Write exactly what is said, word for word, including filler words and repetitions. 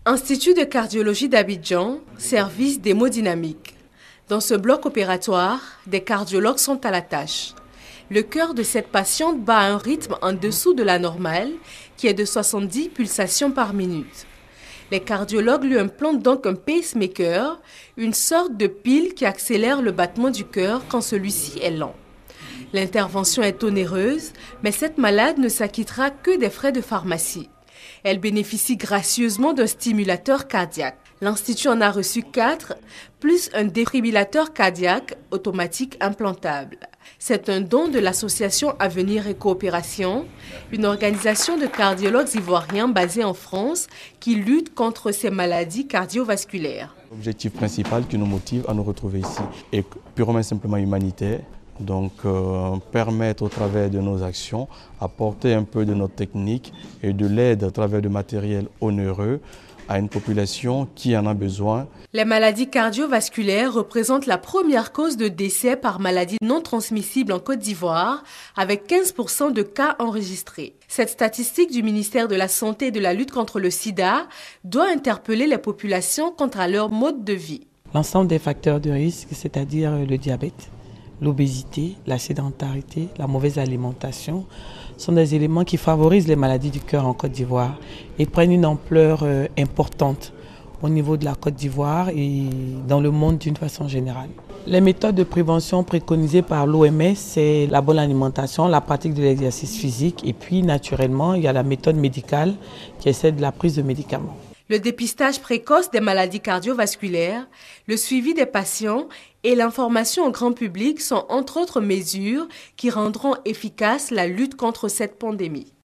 Institut de cardiologie d'Abidjan, service d'hémodynamique. Dans ce bloc opératoire, des cardiologues sont à la tâche. Le cœur de cette patiente bat à un rythme en dessous de la normale, qui est de soixante-dix pulsations par minute. Les cardiologues lui implantent donc un pacemaker, une sorte de pile qui accélère le battement du cœur quand celui-ci est lent. L'intervention est onéreuse, mais cette malade ne s'acquittera que des frais de pharmacie. Elle bénéficie gracieusement d'un stimulateur cardiaque. L'Institut en a reçu quatre, plus un défibrillateur cardiaque automatique implantable. C'est un don de l'association Avenir et Coopération, une organisation de cardiologues ivoiriens basée en France qui lutte contre ces maladies cardiovasculaires. L'objectif principal qui nous motive à nous retrouver ici est purement et simplement humanitaire. Donc euh, permettre au travers de nos actions, apporter un peu de notre technique et de l'aide à travers de matériel onéreux à une population qui en a besoin. Les maladies cardiovasculaires représentent la première cause de décès par maladie non transmissible en Côte d'Ivoire, avec quinze pour cent de cas enregistrés. Cette statistique du ministère de la Santé et de la lutte contre le sida doit interpeller les populations quant à leur mode de vie. L'ensemble des facteurs de risque, c'est-à-dire le diabète, l'obésité, la sédentarité, la mauvaise alimentation sont des éléments qui favorisent les maladies du cœur en Côte d'Ivoire et prennent une ampleur euh, importante au niveau de la Côte d'Ivoire et dans le monde d'une façon générale. Les méthodes de prévention préconisées par l'O M S, c'est la bonne alimentation, la pratique de l'exercice physique et puis naturellement, il y a la méthode médicale qui est celle de la prise de médicaments. Le dépistage précoce des maladies cardiovasculaires, le suivi des patients et l'information au grand public sont entre autres mesures qui rendront efficace la lutte contre cette pandémie.